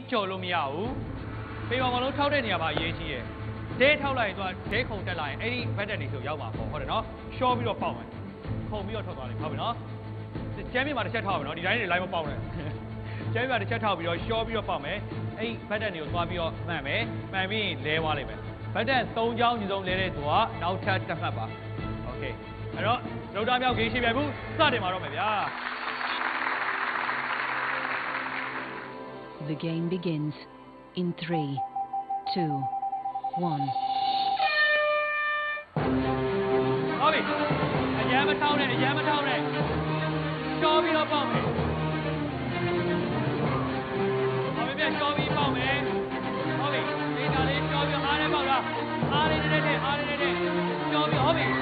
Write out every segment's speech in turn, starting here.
ကြော်လို့မရဘူးပေပါမလုံးထောက်တဲ့နေရာမှာအရေးကြီးတယ်ဒဲထောက်လိုက်ရင်သူကဒဲခုံတက်လာရင်အဲ့ဒီဘက်တက်နေဆိုရောက်မှာပေါ့ဟုတ်တယ်နော်ရှော့ပြီးတော့ပေါက်မယ်ခုံပြီးတော့ထွက်သွားလိမ့်မယ်ဟုတ်ပြီနော်ကျမ်းမြေမှာတစ်ချက်ထောက်မယ်နော်ဒီတိုင်းနေလိုက်မပေါက်နဲ့ကျမ်းမြေမှာတစ်ချက်ထောက်ပြီးတော့ရှော့ပြီးတော့ပေါက်မယ်အဲ့ဘက်တက်နေကိုသွားပြီးတော့မှန်မယ်မှန်ပြီးရင်လဲသွားလိမ့်မယ်ဘက်တက်3ချောင်းညီဆုံးလဲတဲ့သူကနောက်ထပ်တစ်မှတ်ပါโอเคအဲ့တော့ဒုတာမြောက်ဂိမ်းရှိပြိုင်မှုစတင်ပါတော့မယ်ဗျာ The game begins in 3, 2, 1. ဟုတ်ပြီအရန်မထောက်နဲ့အရန်မထောက်နဲ့ရှော့ပြီးတော့ပေါက်မယ်ဟုတ်ပြီရှော့ပြီးပေါက်မယ်ဟုတ်ပြီဒီကလေးရှော့ပြီးအားနဲ့ပေါက်တာအားလေးနဲ့ရှော့ပြီးဟုတ်ပြီ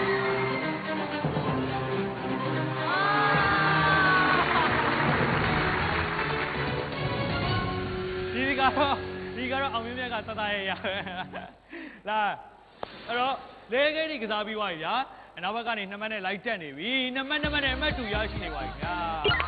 ဒီကတော့အောင်မြင်မြတ်ကတတရရလာအဲ့တော့လေကိန်းကြီးကစားပြီးသွားပြီဗျာအနောက်ဘက်ကနေ2မှတ်နဲ့လိုက်တက်နေပြီ2မှတ်နဲ့အမှတ်2ရရှိနေပါပြီဗျာ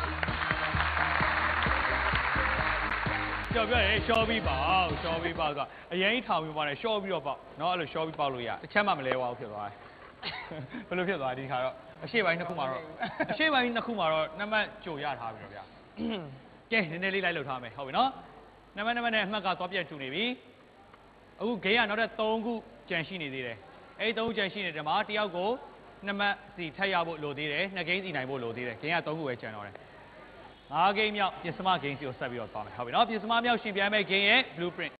ကြောက်ပြရဲရှော့ပြီးပေါ့ဆိုအရင်ထောင်ပြီးပါနဲ့ရှော့ပြီးတော့ပေါ့နော်အဲ့လိုရှော့ပြီးပေါက်လို့ရတစ်ချက်မှမလဲပါဘူးဖြစ်သွားတယ်ဘယ်လိုဖြစ်သွားဒီခါတော့အရှေ့ပိုင်း2ခုမှာတော့2မှတ်ကြိုရထားပြီတော့ဗျာကဲနည်းနည်းလေးလိုက်လှုပ်ထားမယ်ဟုတ်ပြီနော်2မှတ်နဲ့အမှတ်ကသွားပြန်တူနေပြီအခုဂိမ်းကနောက်ထပ်3ခုကြံရှိနေသေးတယ်အဲ့ဒီ3ခုကြံရှိနေတယ်မှာတယောက်ကို2မှတ်စီထပ်ရဖို့လိုသေးတယ်2ဂိမ်းစီနိုင်ဖို့လိုသေးတယ်ဂိမ်းက3ခုပဲကြံတော့တယ်5ဂိမ်းမြောက်ပြင်စမဂိမ်းစီကိုဆက်ပြီးတော့သွားမယ်ဟုတ်ပြီနော်ပြင်စမမြောက်ရှင်ပြိုင်မဲ့ဂိမ်းရဲ့ blueprint